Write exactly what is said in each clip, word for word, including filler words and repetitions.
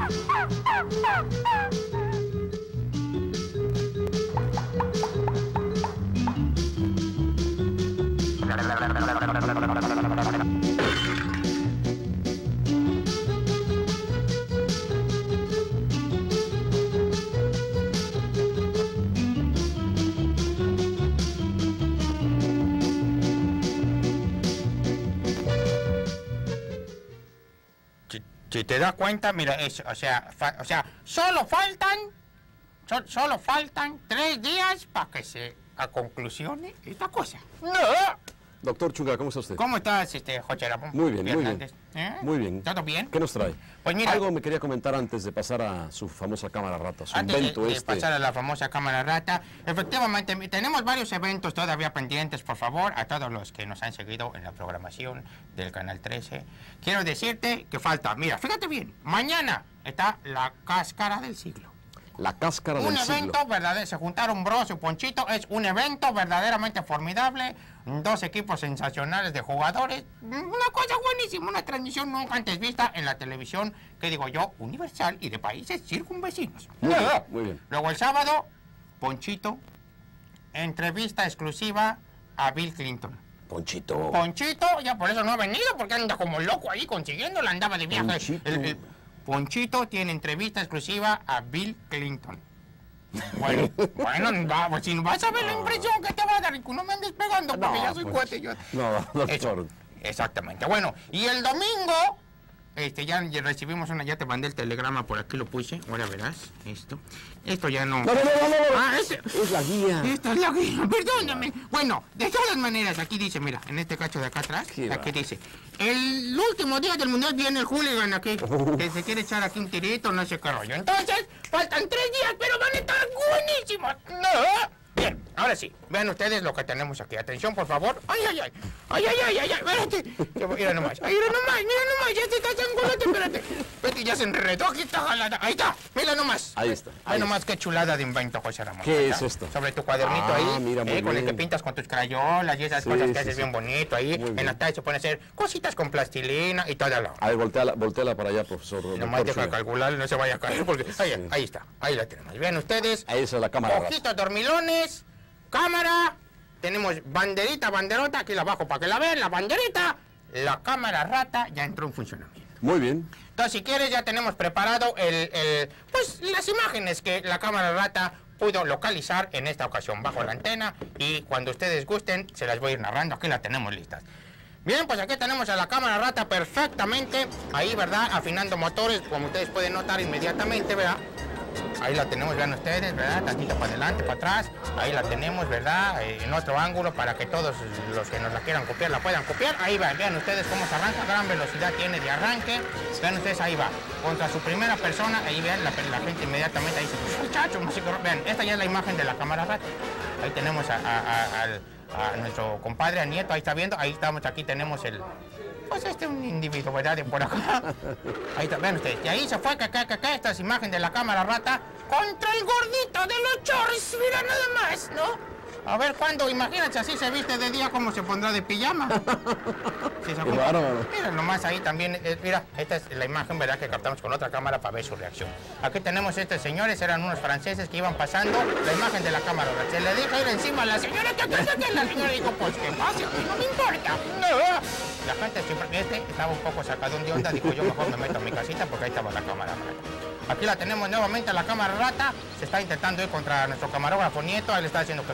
Si te das cuenta, mira, eso, o sea, fa, o sea, solo faltan, so, solo faltan tres días para que se a conclusione esta cosa. ¡No! Doctor Chunga, ¿cómo está usted? ¿Cómo estás, este, Joche Ramón? Muy bien, muy bien. ¿Eh? Muy bien. ¿Todo bien? ¿Qué nos trae? Pues mira, algo me quería comentar antes de pasar a su famosa cámara rata, su antes invento de, de este. pasar a la famosa cámara rata, efectivamente, tenemos varios eventos todavía pendientes, por favor, a todos los que nos han seguido en la programación del Canal trece. Quiero decirte que falta, mira, fíjate bien, mañana está la cáscara del siglo. La cáscara un del siglo. Un evento verdadero, se juntaron Bros y Ponchito, es un evento verdaderamente formidable, dos equipos sensacionales de jugadores, una cosa buenísima, una transmisión nunca antes vista en la televisión, que digo yo, universal y de países circunvecinos. Muy bien, muy bien. Luego el sábado, Ponchito, entrevista exclusiva a Bill Clinton. Ponchito. Ponchito, ya por eso no ha venido, porque anda como loco ahí consiguiéndolo, andaba de viaje. Ponchito. El, el, Ponchito tiene entrevista exclusiva a Bill Clinton. Bueno, bueno, va, pues, si vas a ver la impresión que te va a dar, y que no me andes pegando, porque no, ya soy pues, cuate. Yo... No, doctor. Eso, exactamente. Bueno, y el domingo, este, ya recibimos una, ya te mandé el telegrama, por aquí lo puse, ahora verás, esto. Esto ya no... No, no, no, no, no. Ah, ese... Es la guía. Esta es la guía, perdóname. Bueno, de todas maneras, aquí dice, mira, en este cacho de acá atrás, Qué aquí va. dice, el último día del Mundial viene el hooligan aquí, Uh. que se quiere echar aquí un tirito, no sé qué rollo. Entonces, faltan tres días, pero van a estar buenísimos. No. Bien, ahora sí, vean ustedes lo que tenemos aquí. Atención, por favor. Ay, ay, ay. Ay, ay, ay, ay, ay. Espérate. Mira nomás. Ay, mira nomás, mira nomás. Ya se está changolate, espérate. Espérate, ya se enredó. Aquí está jalada. Ahí está. Mira nomás. Ahí está. Ve Ahí nomás está. qué chulada de invento, José Ramón. ¿Qué Ahí es está. esto? Sobre tu cuadernito Ah, ahí. mira, muy eh, con el que bien. pintas con tus crayolas y esas Sí, cosas que sí, haces sí. bien bonito ahí. Muy En bien. la tarde se pone a hacer cositas con plastilina y toda la... A ver, volteala, volteala para allá, profesor. Nomás doctor deja de Chunga. calcular, no se vaya a caer porque... Ahí, ahí está, ahí la tenemos. Vean ustedes. Ahí está la cámara rata. Ojitos dormilones, cámara, tenemos banderita, banderota, aquí la bajo para que la vean, la banderita, la cámara rata ya entró en funcionamiento. Muy bien. Entonces, si quieres, ya tenemos preparado el, el, pues, las imágenes que la cámara rata pudo localizar en esta ocasión bajo la antena, y cuando ustedes gusten, se las voy a ir narrando, aquí la tenemos listas. Bien, pues aquí tenemos a la cámara rata perfectamente, ahí, ¿verdad? Afinando motores, como ustedes pueden notar inmediatamente, ¿verdad? Ahí la tenemos, vean ustedes, ¿verdad? Tantito para adelante, para atrás. Ahí la tenemos, ¿verdad? Eh, en otro ángulo para que todos los que nos la quieran copiar la puedan copiar. Ahí va, vean ustedes cómo se arranca, gran velocidad tiene de arranque. Vean ustedes, ahí va. Contra su primera persona, ahí vean, la, la gente inmediatamente ahí dice, muchachos, no sé qué. Vean, esta ya es la imagen de la cámara rata. Ahí tenemos a, a, a, al- a nuestro compadre, a Nieto, ahí está viendo. Ahí estamos, aquí tenemos el... Pues este un individuo, ¿verdad? De por acá. Ahí está, vean ustedes. Y ahí se fue, que acá, que acá, esta es imagen de la cámara rata contra el gordito de los chorros. Mira nada más, ¿no? A ver cuándo, imagínate, así se viste de día, ¿cómo se pondrá de pijama? Sí, se Qué junta. bárbaro. Mira nomás ahí también, eh, mira, esta es la imagen, ¿verdad? Que captamos con otra cámara para ver su reacción. Aquí tenemos estos señores, eran unos franceses que iban pasando la imagen de la cámara. Se le deja ir encima a la señora, que que la señora dijo, pues que pase, a mí no me importa. No. La gente siempre, este estaba un poco sacado de onda, dijo yo mejor me meto a mi casita porque ahí estaba la cámara rata. Aquí la tenemos nuevamente, la cámara rata, se está intentando ir contra nuestro camarógrafo Nieto, él está haciendo que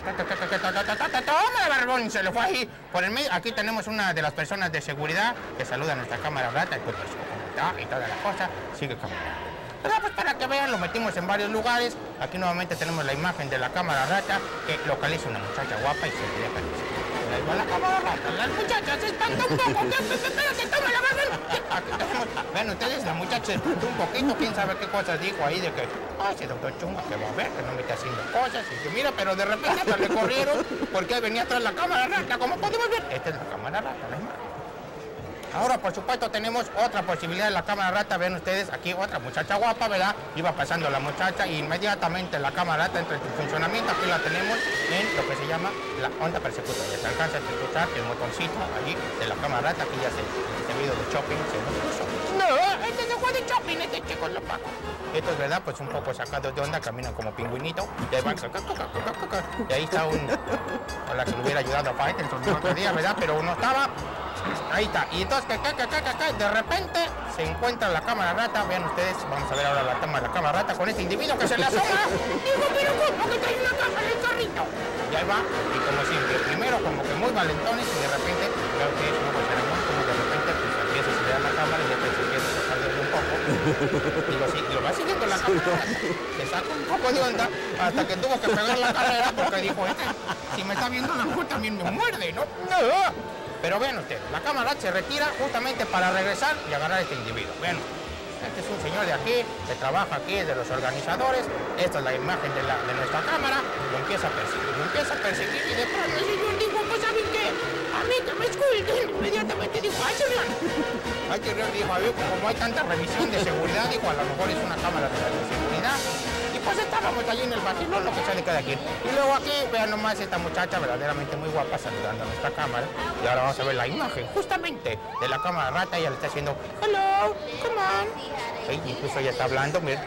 toma barbón, se le fue ahí por el medio. Aquí tenemos una de las personas de seguridad que saluda a nuestra cámara rata, y pues como está y toda la cosa, sigue caminando. Pero pues para que vean, lo metimos en varios lugares. Aquí nuevamente tenemos la imagen de la cámara rata que localiza una muchacha guapa y se le deja decir. Ahí va la cámara rata, las muchachas se espantan un poco. Espérate, toma la barbón. Aquí tenemos, vean ustedes, la muchacha se espantó un poquito, quién sabe qué cosas dijo ahí de que, ay, ese doctor Chunga que va a ver, que no me está haciendo cosas. Y que mira, pero de repente hasta le corrieron porque ahí venía atrás la cámara rata, como podemos ver. Esta es la cámara rata, la imagen. Ahora, por supuesto, tenemos otra posibilidad de la cámara rata. Ven ustedes, aquí otra muchacha guapa, ¿verdad? Iba pasando la muchacha y inmediatamente la cámara rata entra en funcionamiento. Aquí la tenemos en lo que se llama la onda persecutoria. Se alcanza a escuchar el motorcito allí de la cámara rata. Aquí ya se, el servicio de shopping se nos puso. No, este se fue de shopping, este chico. con la paca. Estos, ¿verdad? Pues un poco sacados de onda, caminan como pingüinito. Y ahí van, ca, ca, ca, ca, ca, ca. Y ahí está un... Ojalá que le hubiera ayudado a Faitelson el otro día, ¿verdad? Pero no estaba. Ahí está. Y entonces, ca, ca, ca, ca, ca, de repente se encuentra la cámara rata. Vean ustedes, vamos a ver ahora la toma de la cámara rata con este individuo que se le asoma. Digo, pero ¿cómo que trae una cámara en el carrito? Y ahí va, y como siempre, primero como que muy valentones y de repente, creo que es un ceremonio, como de repente pues empieza a acelerar la cámara y después se empieza a sacar de un poco. Digo, sí, y lo va siguiendo la cámara, se saca un poco de onda hasta que tuvo que pegar la carrera porque dijo, este, si me está viendo la mujer también me muerde, ¿no? No. Pero vean ustedes, la cámara se retira justamente para regresar y agarrar a este individuo. Vean, este es un señor de aquí, que trabaja aquí, es de los organizadores. Esta es la imagen de, la, de nuestra cámara. Lo empieza a perseguir, lo empieza a perseguir y de pronto el señor dijo, pues ¿saben qué? A mí que me esculten. Inmediatamente dijo, ay señor. Ay señor, dijo, a ver, como hay tanta revisión de seguridad, dijo, a lo mejor es una cámara de, de seguridad. Pues estábamos allí en el vacilón, lo que sea de cada quien. Y luego aquí, vean nomás esta muchacha verdaderamente muy guapa saludando a nuestra cámara. Y ahora vamos a ver la imagen, justamente, de la cámara rata. Ella le está haciendo, hello, come on. Sí, incluso ella está hablando, miren.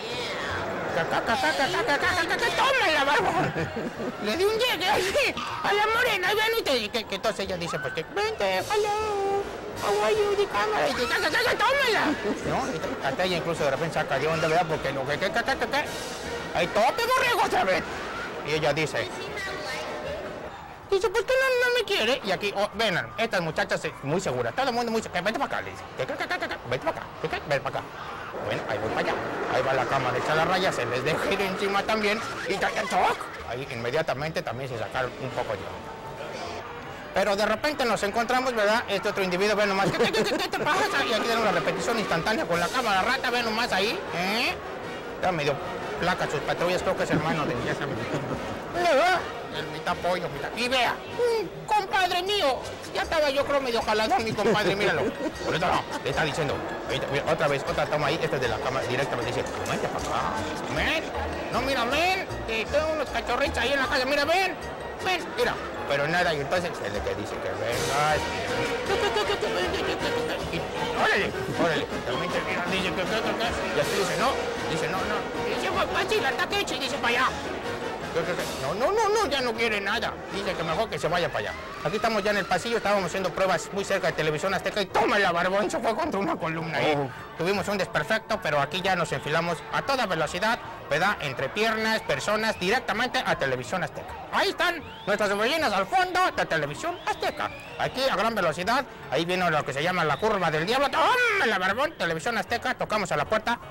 ¡Tómala, barbón! Le di un llegue ahí a la morena, y vean ustedes. Que, que entonces ella dice, pues que, vente, hello. How are you, de cámara? Y dice, tómala. ¿No? Hasta ella incluso de repente saca de onda, ¿verdad? Porque no, que, que, que, que, que. Ahí tope borrego otra vez. Y ella dice, dice, pues que no, no me quiere. Y aquí, oh, ven, estas muchachas muy seguras. Todo el mundo muy seguro. Vete para acá, le dice. Que, que, que, que, que, vete para acá. Que, que, vete para acá. Bueno, ahí voy para allá. Ahí va la cámara hecha la raya, se les deja ir encima también. Y toc. Ahí inmediatamente también se sacaron un poco de onda. Pero de repente nos encontramos, ¿verdad? Este otro individuo, ven nomás, ¿qué, qué, qué, qué te pasa? Y aquí tenemos una repetición instantánea con la cámara rata, ven nomás ahí, ¿eh? Ya me dio placa sus patrullas, creo que es hermano de ya saben. El mitad pollo, mitad. Y vea, mm, compadre mío, ya estaba yo creo medio jaladón mi compadre, míralo. Ahorita no, le está diciendo, ahorita, mira, otra vez, otra toma ahí, esta es de la cámara directamente, dice, vente para acá, ven, no mira, ven, que tengo unos cachorritos ahí en la casa, mira, ven, ven, mira. Pero nada, y entonces él le dice que venga. Y órale, órale. También te mira, dice que, que, que, que. Y así dice, no, dice, no, no. Dice, pues fácil, ataque hecho y dice para allá. No, no, no, no, ya no quiere nada. Dice que mejor que se vaya para allá. Aquí estamos ya en el pasillo, estábamos haciendo pruebas muy cerca de Televisión Azteca y toma la barbón, se fue contra una columna ahí. Oh. Tuvimos un desperfecto, pero aquí ya nos enfilamos a toda velocidad, ¿verdad? Entre piernas, personas, directamente a Televisión Azteca. Ahí están nuestras oficinas al fondo de Televisión Azteca. Aquí a gran velocidad, ahí viene lo que se llama la curva del diablo. ¡Toma la barbón! Televisión Azteca, tocamos a la puerta.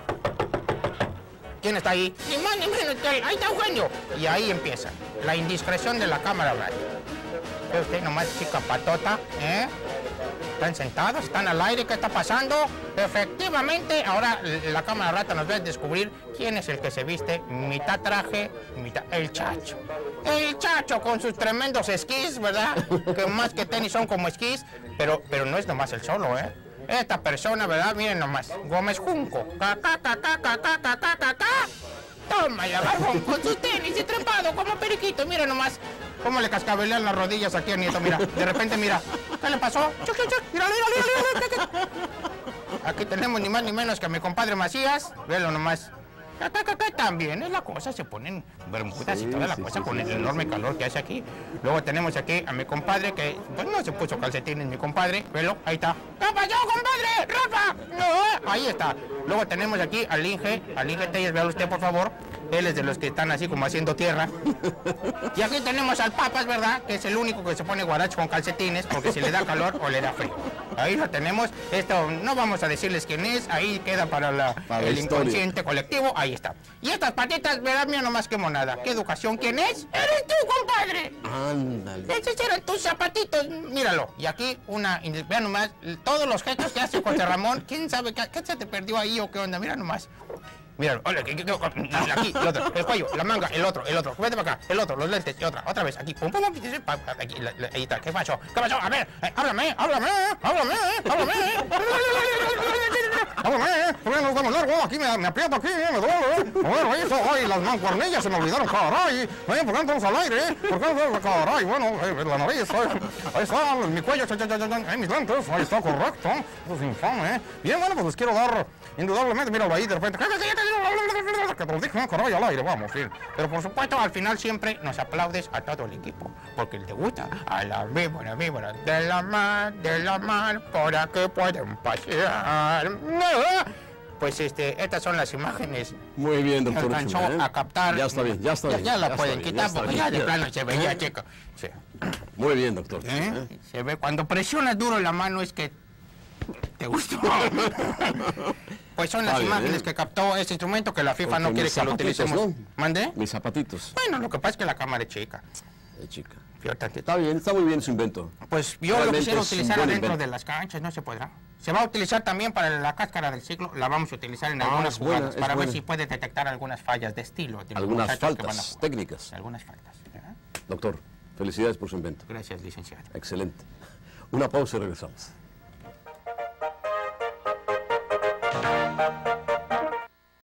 ¿Quién está ahí? Ni más ni menos que ahí está Eugenio. Y ahí empieza la indiscreción de la cámara rata. Ve usted nomás, chica patota, ¿eh? Están sentados, están al aire, ¿qué está pasando? Efectivamente, ahora la cámara rata nos va a descubrir quién es el que se viste mitad traje, mitad... El Chacho. El Chacho con sus tremendos esquís, ¿verdad? Que más que tenis son como esquís, pero, pero no es nomás el solo, ¿eh? Esta persona, ¿verdad? Miren nomás, Gómez Junco. Ca, ca, ca, ca, ca, ca, ca, ca, ca, ca. Toma ya, barbón, con sus tenis y trepado como periquito. Mira nomás cómo le cascabelean las rodillas aquí a Nieto. Mira, de repente, mira. ¿Qué le pasó? Chuc, chuc, chuc. Mira, mira, mira, mira. Aquí tenemos ni más ni menos que a mi compadre Macías. Véalo nomás. Acá, acá, acá también es la cosa, se ponen bermudas sí, y toda la sí, cosa sí, con sí, el enorme sí. calor que hace aquí. Luego tenemos aquí a mi compadre que pues no se puso calcetines, mi compadre, velo, ahí está. ¿Qué pasó, compadre? ¡Rafa! No, ahí está. Luego tenemos aquí al Inge, al Inge Telles, véalo usted por favor. Él es de los que están así como haciendo tierra. Y aquí tenemos al Papas, ¿verdad? Que es el único que se pone guaracho con calcetines porque si le da calor o le da frío. Ahí lo tenemos. Esto no vamos a decirles quién es. Ahí queda para, la, para el inconsciente colectivo. Ahí está. Y estas patitas, ¿verdad? Mira nomás qué monada. ¿Qué educación? ¿Quién es? ¡Eres tú, compadre! Ándale. Esos eran tus zapatitos. Míralo. Y aquí una... Vean nomás todos los gestos que hace José Ramón. ¿Quién sabe qué, qué se te perdió ahí o qué onda? Mira nomás. Mira, hola, aquí, el otro, el cuello, la manga, el otro, el otro, vete para acá, el otro, los lentes, y otra, otra vez, aquí, pum, pum, pum, aquí, ahí está, ¿qué pasó? ¿Qué pasó? A ver, eh, háblame, háblame, háblame, háblame, háblame, ¿por qué nos damos largo? Aquí me, me aprieto, aquí, me duele, a ver, eso, ay, las mancuernillas se me olvidaron, caray, ¿por qué no estamos al aire? ¿Por qué no estamos, caray? Bueno, la nariz, Ahí está, mi cuello, cha, cha, cha, cha, ahí mis lentes, ahí está, correcto. Eso es infame, ¿eh? Bien, bueno, pues les quiero dar, indudablemente, míralo ahí, de repente, que te lo dije, caray, al aire, vamos, sí. Pero por supuesto, al final siempre nos aplaudes a todo el equipo, porque te gusta a la víbora, víbora, de la mar, de la mar, por aquí pueden pasear. Pues este, estas son las imágenes. Muy bien, doctor. Alcanzó Ushma, ¿eh? a captar. Ya está bien, ya está ya, bien. Ya la ya pueden bien, quitar ya porque bien. ya de plano se veía, chico. Sí. Muy bien, doctor. ¿Eh? Se ve, cuando presionas duro la mano es que te gustó. Pues son las Está bien, imágenes ¿eh? que captó este instrumento que la FIFA Porque no quiere mis que lo zapatitos, utilicemos. ¿no? ¿Mandé? Mis zapatitos. Bueno, lo que pasa es que la cámara es chica. Eh, chica. Fíjate. Está bien, está muy bien su invento. Pues yo lo Realmente quisiera es un utilizar buen adentro invento. de las canchas, no se podrá. Se va a utilizar también para la cáscara del siglo, la vamos a utilizar en Ah, algunas es buena, jugadas, es para ver buena. si puede detectar algunas fallas de estilo. De los Algunas muchachos que van a faltas jugar. técnicas. Algunas faltas. ¿verdad? Doctor, felicidades por su invento. Gracias, licenciado. Excelente. Una pausa y regresamos.